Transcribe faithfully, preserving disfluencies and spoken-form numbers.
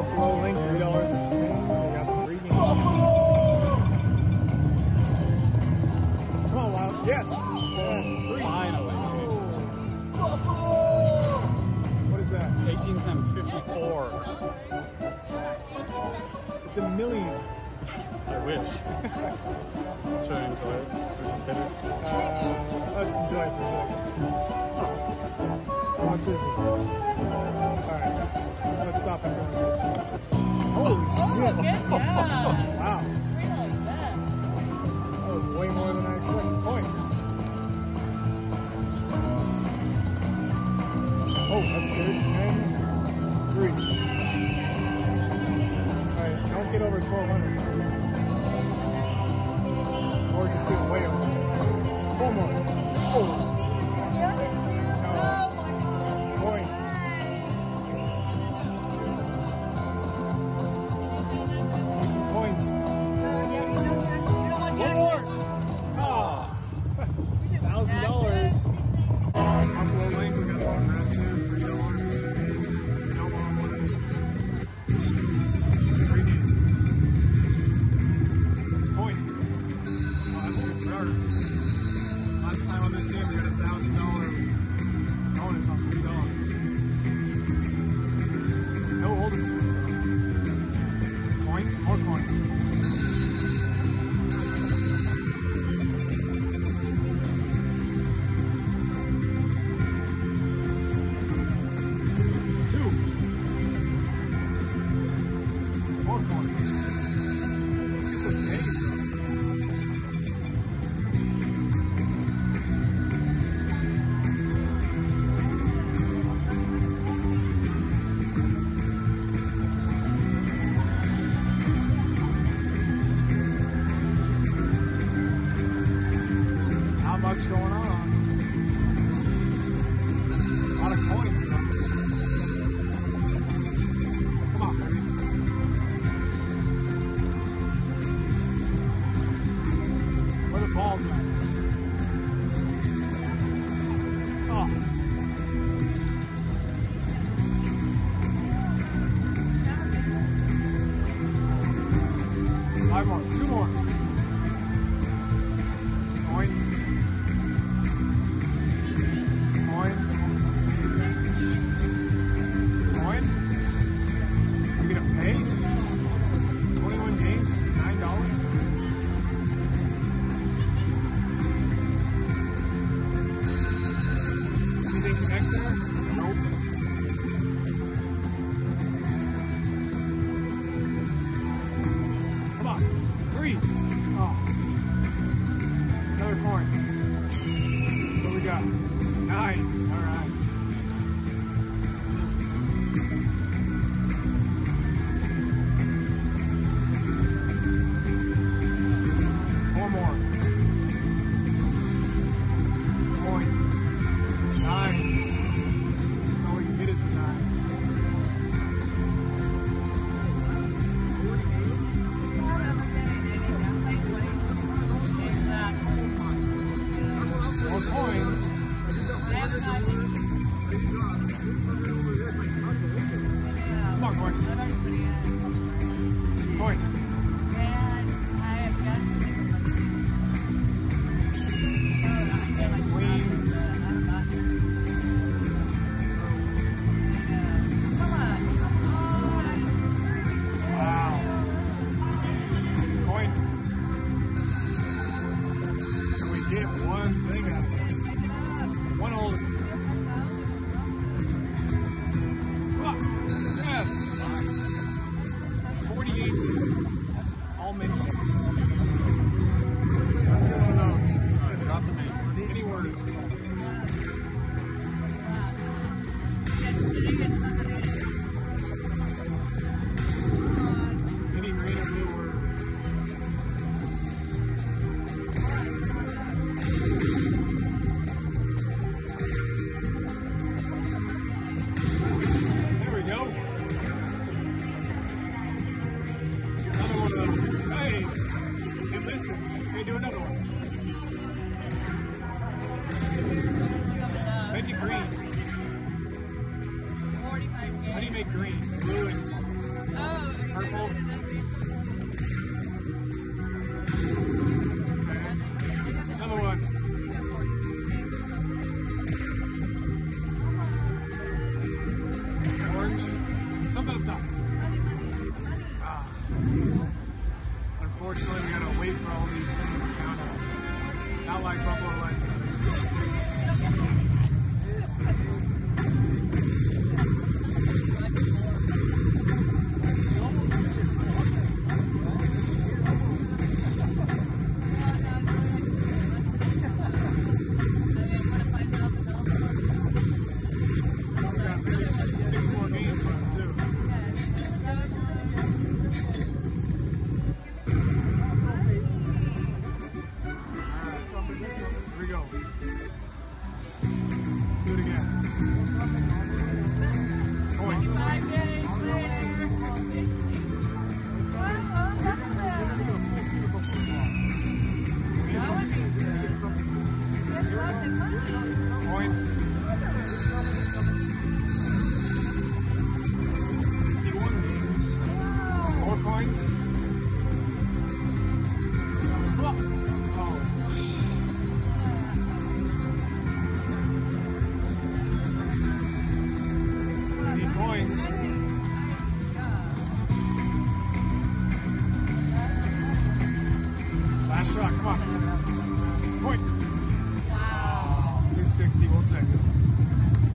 Buffalo Link, three dollars a spin. We got the three games. Come on, Wild. Yes! Yes, three. Finally. What is that? eighteen times fifty-four. It's a million. I wish. Should I enjoy it? Or just hit it? Uh, let's enjoy it for a second. How much is it? Alright, let's stop and enjoy it. Holy shit! Good job. Wow. Really good. That was way more than I expected. Point. Oh, that's good. Tens. Three. Alright, don't get over twelve hundred. Or just get way over. Four more. Oh. Point. Need some points. One more. Ah. Thousand dollars. Buffalo Link, we got some aggressive. Three dollars a spin. We don't want one of these. Three games. Point. Oh, that's a good start. Last time on this game, we got a thousand dollar bonus on three dollars. No holding space. Point, more coins. Two. More coins. Let's get some pace. What's going on? A lot of coins, though. Come on, baby. Where the balls at? Oh. Five more. Two more. Point. Three. Oh. Another coin. What do we got? Nines. All right. Four more. Coin. Nines. That's all we can get is the nines. Coins. Come on, coins. Coins. Queens. Wow. Coin. Can we get one thing out of this? One old. Come on. Yes. forty-eight. All mini. Let's get one of those. All right, drop the name. Any words? Any green or blue word? There we go. Another one of those. Hey, it listens. Hey, do another one. Make it green. How do you make green? Blue and Something up top. Ah. Unfortunately, we gotta wait for all these things to count up. Not like Buffalo Light. Last shot, come on. Point.